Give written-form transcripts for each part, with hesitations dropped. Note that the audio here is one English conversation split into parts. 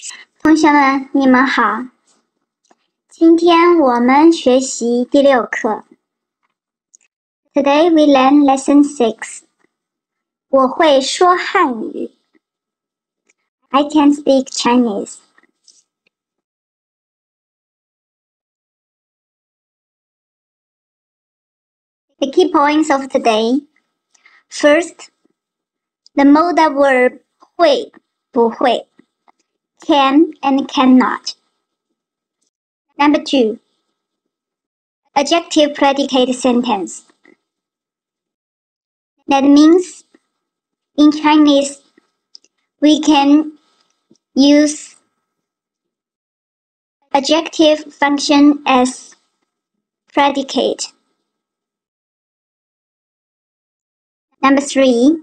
同学们，你们好。今天我们学习第6课。Today we learn lesson 6. 我会说汉语。I can speak Chinese. The key points of today. First, the modal verb 会不会 can and cannot. Number 2, adjective predicate sentence. That means in Chinese we can use adjective function as predicate. Number 3,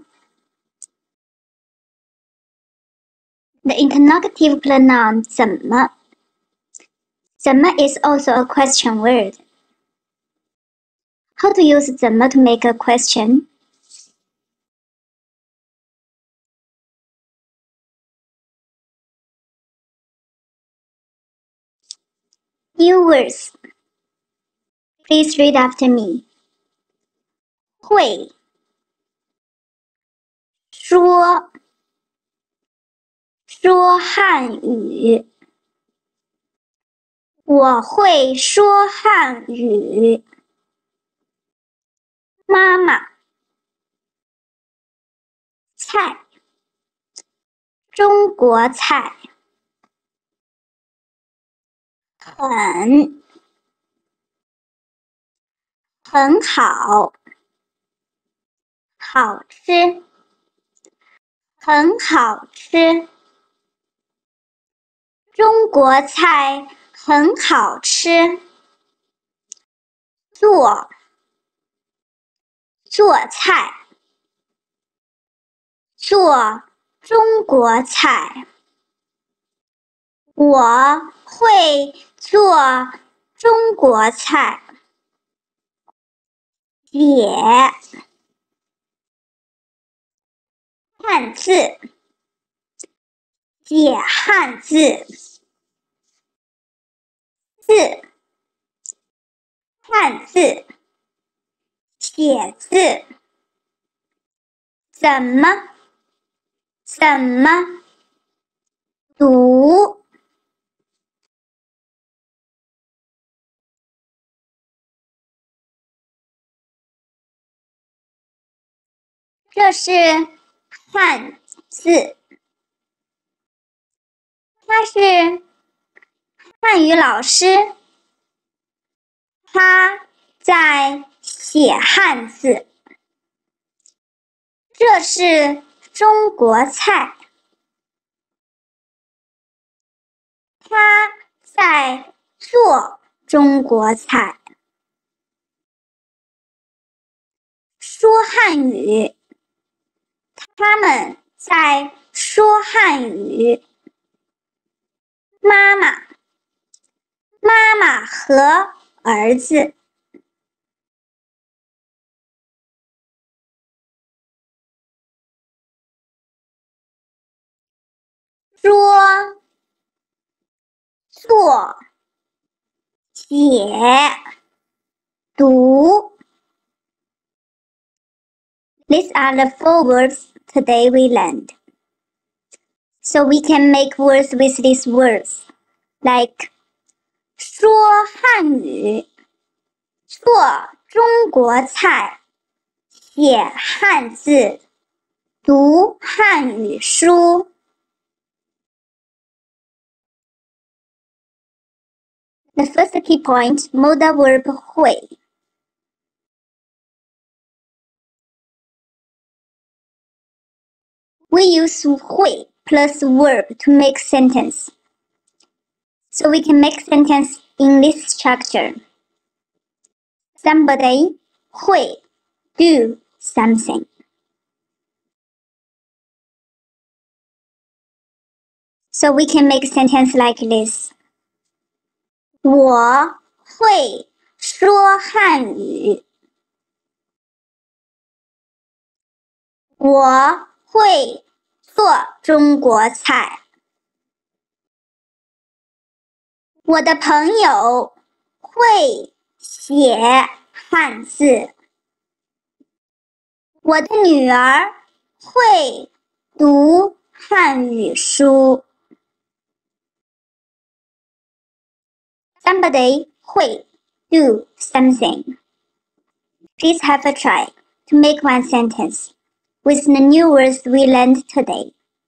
the interrogative pronoun 怎么 is also a question word. How to use 怎么 to make a question? New words. Please read after me. 会说汉语。我会说汉语。妈妈。菜，中国菜。很好，好吃，很好吃。中国菜很好吃。做菜，做中国菜。我会做中国菜。解汉字，解汉字。字，汉字，写字。怎么读。这是汉字，他是汉语老师，他在写汉字。这是中国菜，他在做中国菜。说汉语，他们在说汉语。妈妈和儿子。说做写读。These are the 4 words today we learned. So we can make words with these words, like 说汉语，做中国菜，写汉字，读汉语书。The first key point, modal verb 会。We use 会 plus verb to make sentence. So we can make sentence in this structure. Somebody 会 do something. So we can make sentence like this. 我会说汉语。我会做中国菜。 我的朋友会写汉字。我的女儿会读汉语书。Somebody 会 do something. Please have a try to make one sentence with the new words we learned today.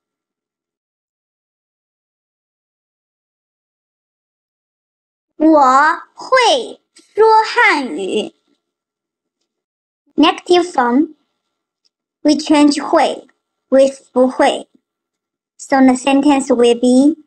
我会说汉语。Negative form, we change 会 with 不会. So the sentence will be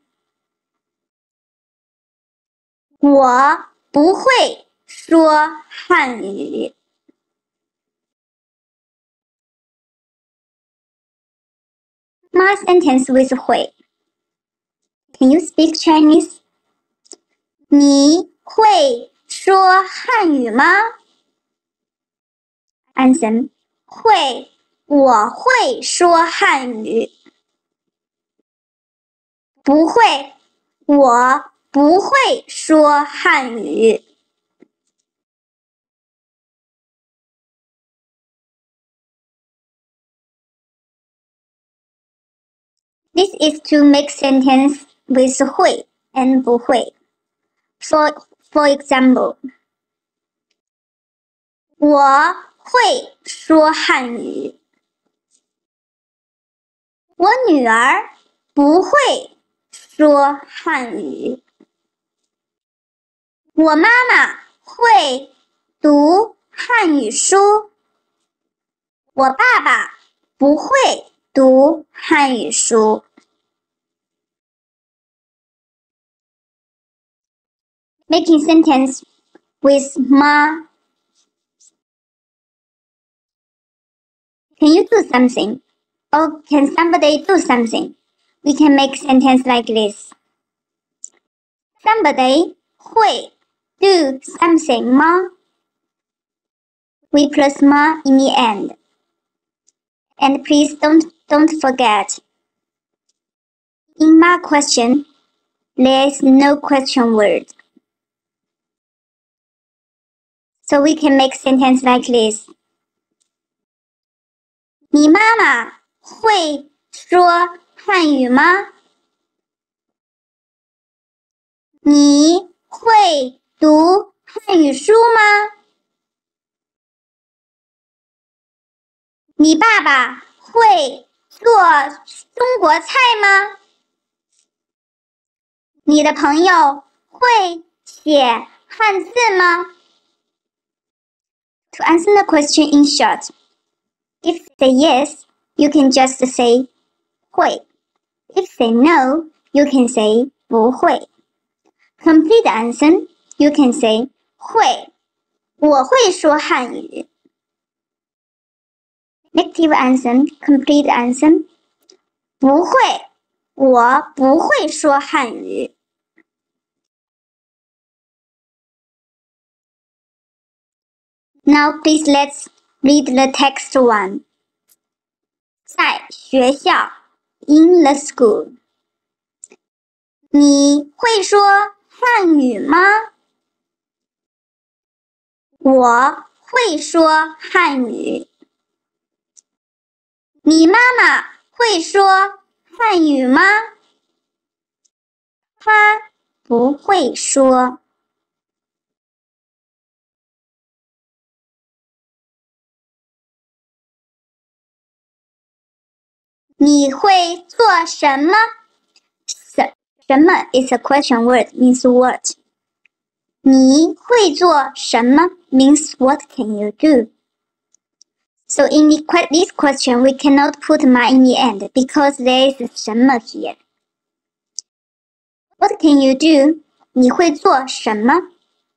我不会说汉语。My sentence with 会 Can you speak Chinese? 你会说汉语吗？ Answer 会，我会说汉语。不会，我不会说汉语。This is to make sentence with 会 and 不会。For example, 我会说汉语。我女儿不会说汉语。我妈妈会读汉语书。我爸爸不会读汉语书。Making sentence with ma. Can you do something? Or can somebody do something? We can make sentence like this. Somebody 会 do something 吗 We plus ma in the end. And please don't forget. In ma question, there is no question word. So we can make sentence like this. 你妈妈会说汉语吗？你会读汉语书吗？你爸爸会做中国菜吗？你的朋友会写汉字吗？ To answer the question in short, if say yes, you can just say 会. If say no, you can say 不会. Complete answer, you can say 会，我会说汉语。Negative answer, complete answer, 不会，我不会说汉语。Now please let's read the text one. 在学校 in the school. 你会说汉语吗？我会说汉语。你妈妈会说汉语吗？她不会说。你会做什么？什么 is a question word, means what. 你会做什么 means what can you do? So in this question, we cannot put ma in the end because there is 什么 here. What can you do? 你会做什么？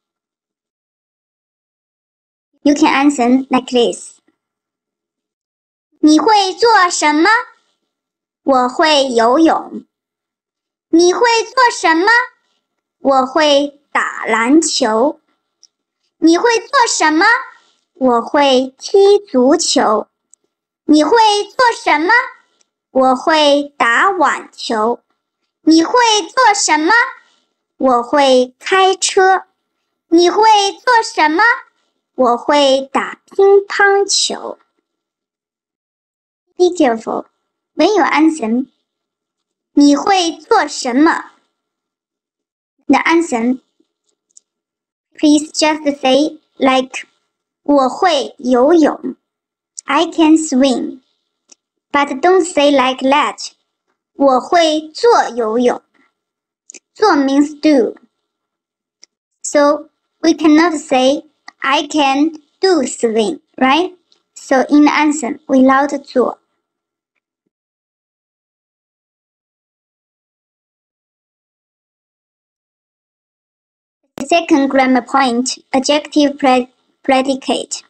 You can answer like this. 你会做什么？我会游泳。你会做什么？我会打篮球。你会做什么？我会踢足球。你会做什么？我会打网球。你会做什么？ 我会开车。你会做什么？我会打乒乓球。Be careful when you answer. 你会做什么？ The answer, please just say like 我会游泳 I can swim. But don't say like that. 我会做游泳。做 means do. So we cannot say I can do swim, right? So in the answer, without 做。The second grammar point, adjective predicate.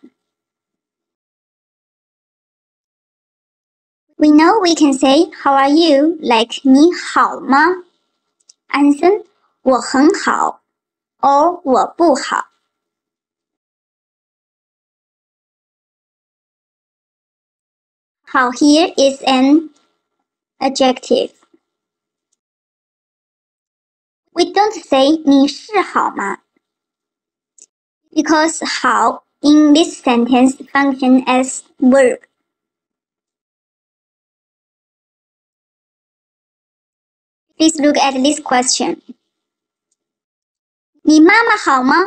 We know we can say how are you like 你好吗 Answer 我很好 or 我不好 好 here is an adjective. We don't say 你是好吗 because 好 in this sentence function as verb. Please look at this question. 你妈妈好吗？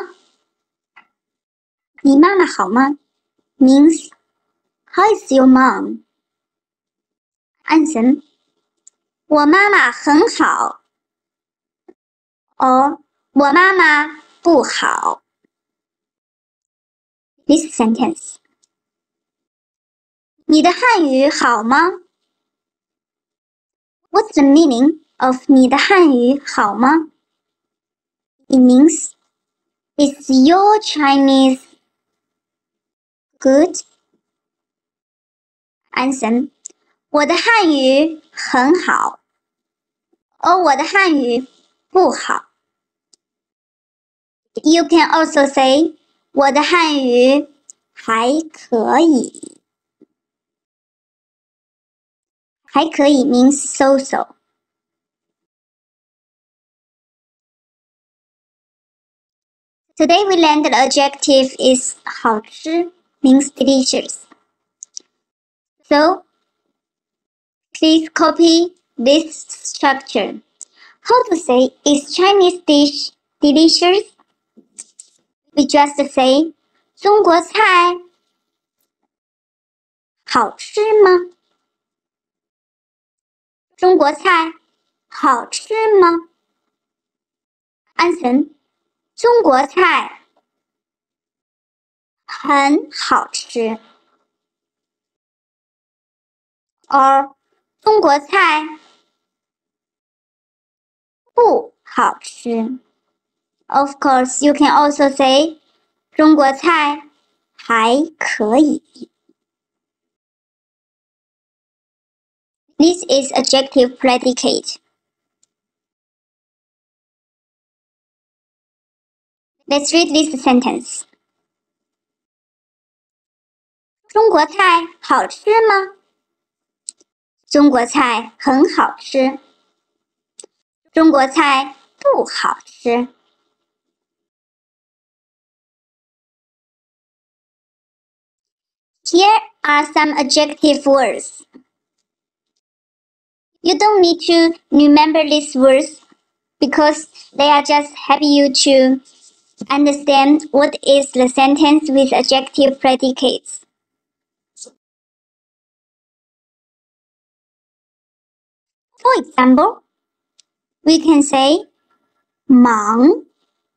你妈妈好吗 means how is your mom? Answer 我妈妈很好 or 我妈妈不好 This sentence 你的汉语好吗 What's the meaning of 你的汉语好吗 It means is your Chinese good? Answer 我的汉语很好 or 我的汉语不好 You can also say 我的汉语还可以还可以 means so-so. Today we learned the adjective is 好吃 means delicious. So please copy this structure. How to say is Chinese dish delicious? We just say 中国菜好吃吗？中国菜好吃吗？ Answer 中国菜很好吃 or 中国菜不好吃 Of course, you can also say 中国菜还可以 This is adjective predicate. Let's read this sentence. 中国菜好吃吗？中国菜很好吃。中国菜不好吃。Here are some adjective words. You don't need to remember these words because they are just help you to understand what is the sentence with adjective predicates. For example, we can say 忙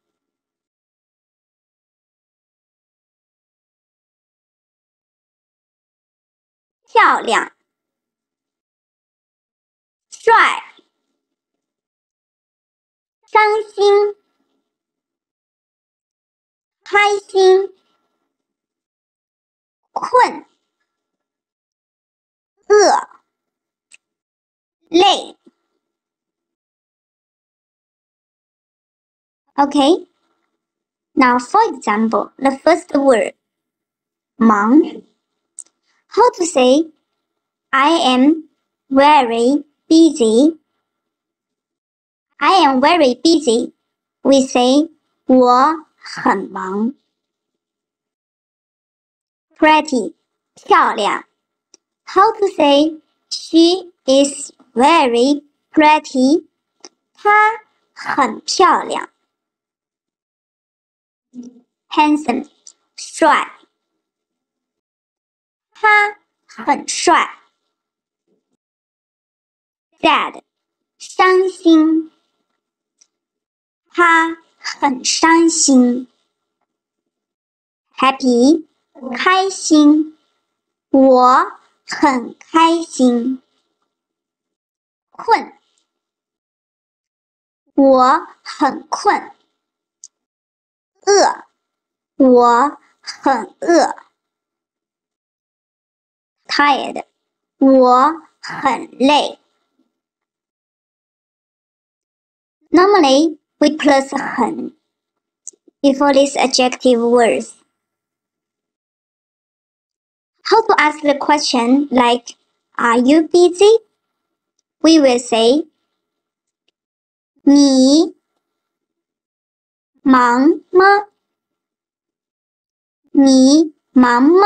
漂亮帅伤心开心困饿累 Okay, now for example, the first word 忙 How to say I am very busy. I am very busy we say 我很忙。Pretty 漂亮。How to say she is very pretty? 她很漂亮。Handsome 帅。他很帅。Sad 伤心。他很伤心。Happy 开心。我很开心。困，我很困。饿，我很饿。Tired 我很累。Normally, we plus 很 before these adjective words. How to ask the question like, are you busy? We will say, 你忙吗？你忙吗？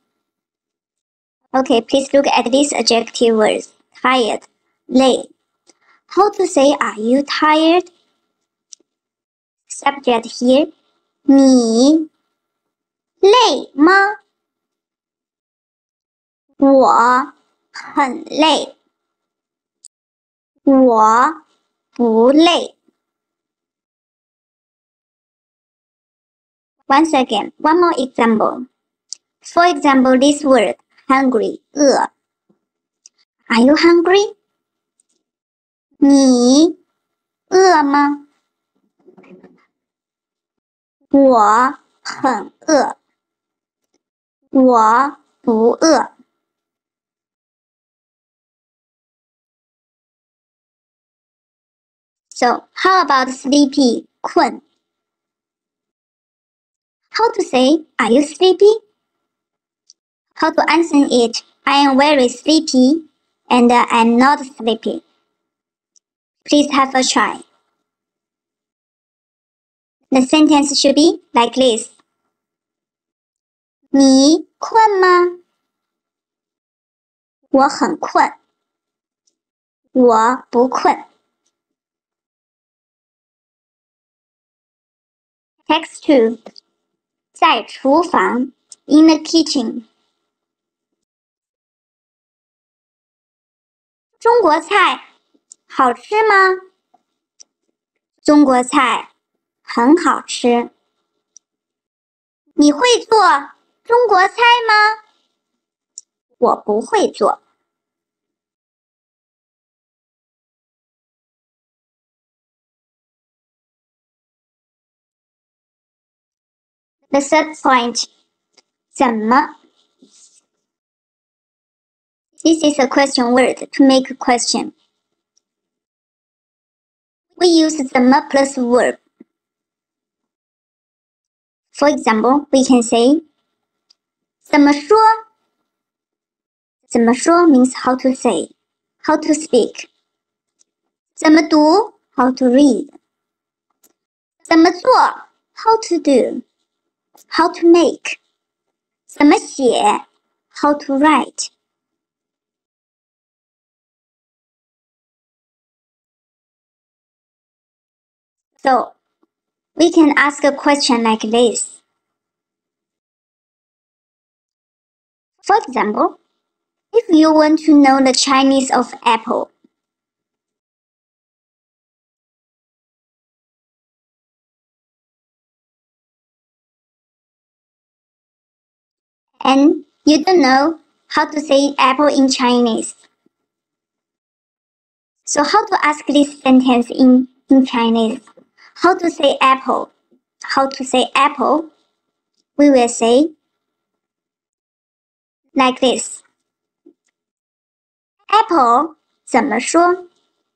Okay, please look at these adjective words. Tired, 累。How to say, are you tired? Subject here, 你累吗？我很累。我不累。Once again, one more example. For example, this word, hungry, 饿。Are you hungry? 你饿吗？我很饿。我不饿。So, how about sleepy, 困？ How to say, are you sleepy? How to answer it, I am very sleepy and I'm not sleepy. Please have a try. The sentence should be like this. 你困吗？我很困。我不困。Text 2. 在厨房 in the kitchen. 中国菜好吃吗？中国菜很好吃。你会做中国菜吗？我不会做。The third point, 怎么 This is a question word to make a question. We use 怎么 plus verb. For example, we can say 怎么说？怎么说 means how to say, how to speak. 怎么读 how to read. 怎么做 how to do, how to make. 怎么写 how to write. So, we can ask a question like this. For example, if you want to know the Chinese of apple, and you don't know how to say apple in Chinese. So how to ask this sentence in Chinese? How to say apple? How to say apple? We will say like this. Apple 怎么说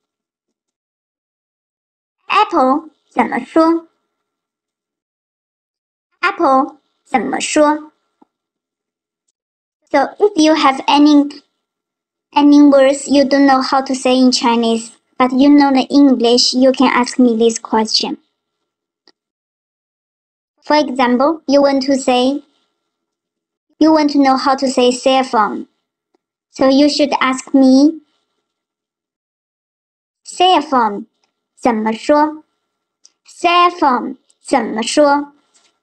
？Apple 怎么说 ？Apple 怎么说 ？So if you have any words you don't know how to say in Chinese, but you know the English, you can ask me this question. For example, you want to know how to say cell phone. So you should ask me cell phone 怎么说 cell phone 怎么说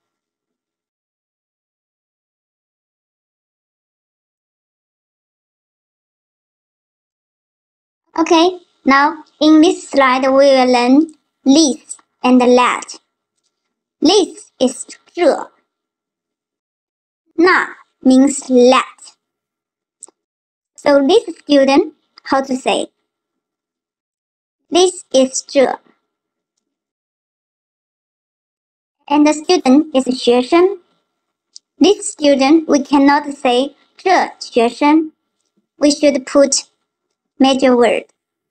Okay, now in this slide we will learn this and that. This is 这 那 means that. So this student, how to say? This is 这 and the student is 学生 This student, we cannot say 这学生 We should put major word.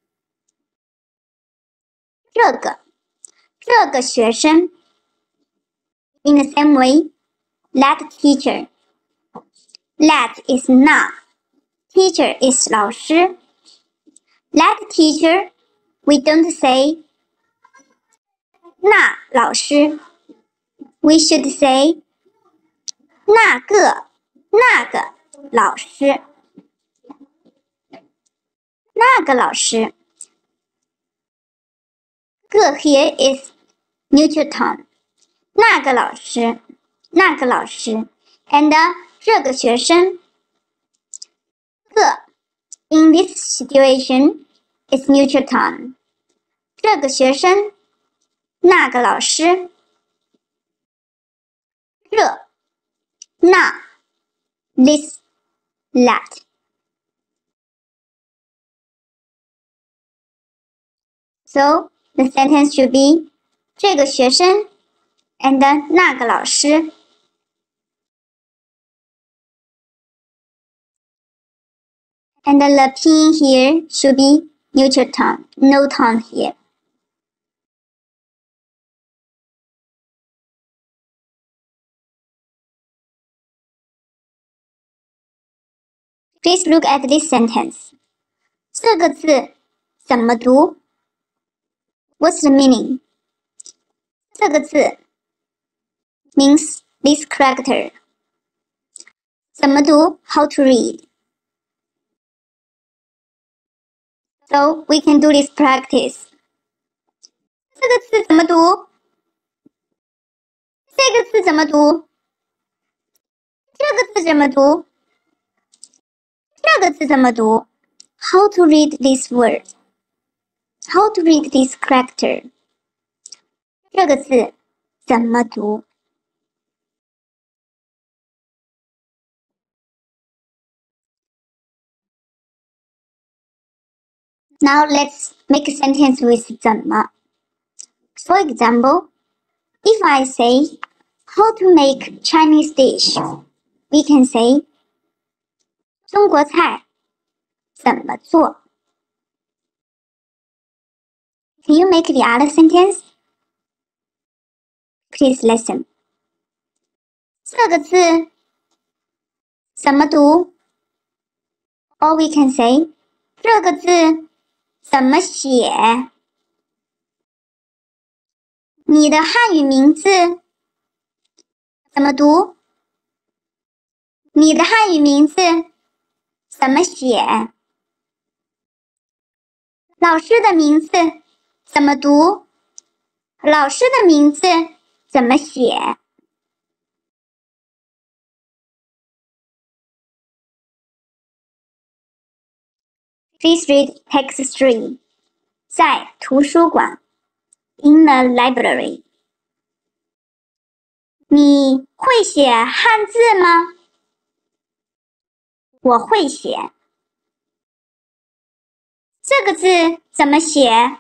这个学生 In the same way, that teacher. That is 那 Teacher is 老师 That teacher, we don't say 那老师 We should say 那个老师那个老师个 here is neutral tone 那个老师 and 这个学生个 in this situation is neutral tone 这个学生那个老师这那 this that So the sentence should be 这个学生 and 那个老师 And the P here should be neutral tone, no tone here. Please look at this sentence. 这个字怎么读 What's the meaning? 这个字 means this character. 怎么读 How to read. So we can do this practice. 这个字怎么读这个字怎么读这个字怎么读这个字怎么读 How to read this word? How to read this character? 这个字怎么读 Now let's make a sentence with 怎么 For example, if I say how to make Chinese dish, we can say 中国菜怎么做 Can you make the other sentence? Please listen. 这个字怎么读 Or we can say 这个字怎么写你的汉语名字怎么读你的汉语名字怎么写老师的名字怎么读老师的名字怎么写Please read text 3. 在图书馆 In the library. 你会写汉字吗？我会写。这个字怎么写？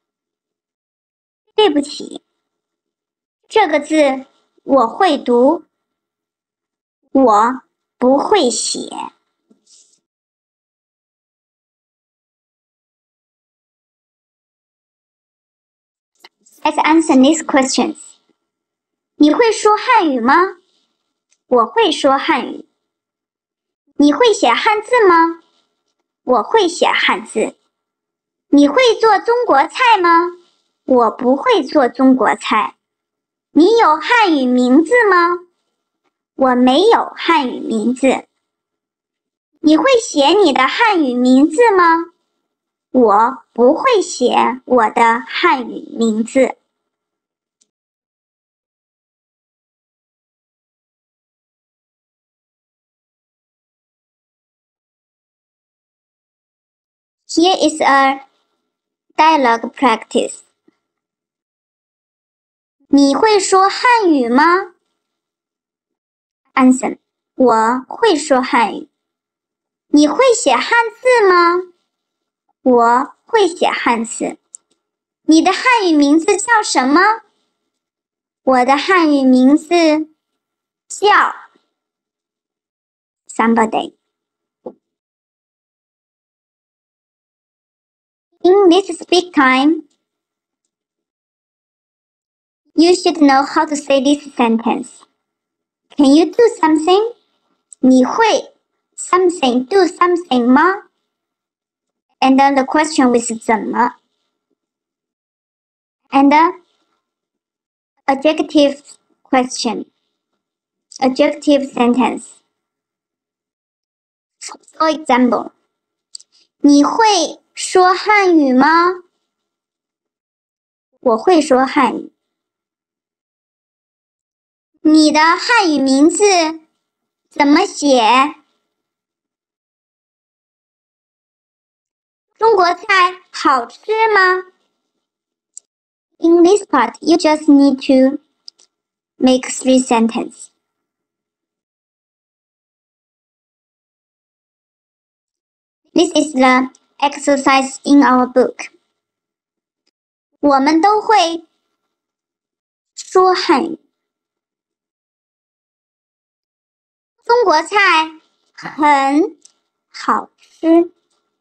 对不起。这个字我会读，我不会写。Let's answer these questions. 你会说汉语吗？我会说汉语。你会写汉字吗？我会写汉字。你会做中国菜吗？我不会做中国菜。 你有汉语名字吗？我没有汉语名字。你会写你的汉语名字吗？我不会写我的汉语名字。Here is a dialogue practice. 你会说汉语吗？ Answer. 我会说汉语。你会写汉字吗？我会写汉字。你的汉语名字叫什么？我的汉语名字叫 somebody. In this speak time, you should know how to say this sentence. Can you do something? 你会 something do something 吗？ And then the question was 怎么 and adjective question, adjective sentence. For example, 你会说汉语吗？我会说汉语。你的汉语名字怎么写？中国菜好吃吗？ In this part, you just need to make 3 sentences. This is the exercise in our book. 我们都会说汉语。中国菜很好吃。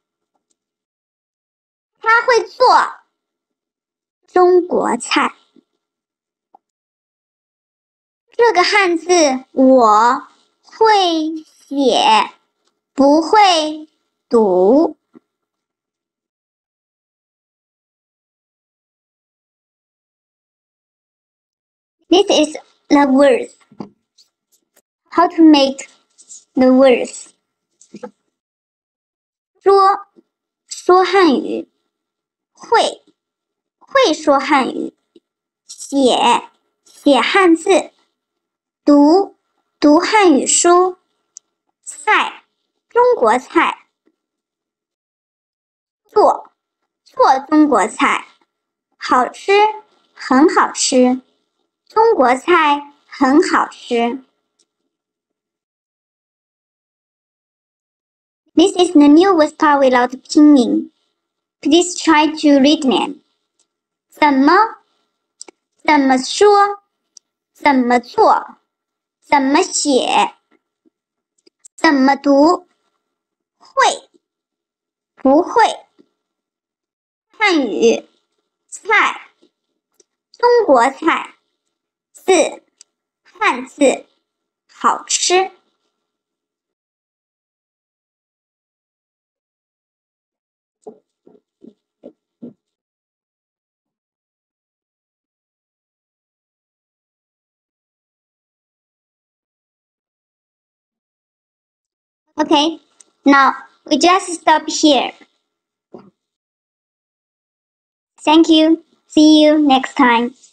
他会做中国菜。这个汉字我会写，不会读。This is the words. How to make the words. 说汉语，会说汉语，写汉字，读汉语书，菜中国菜，做中国菜，好吃很好吃，中国菜很好吃。This is the new word part without pinyin. Please try to read them. 怎么说？怎么做？怎么写？怎么读？会不会？汉语菜，中国菜，字汉字，好吃。Okay, now we just stop here. Thank you. See you next time.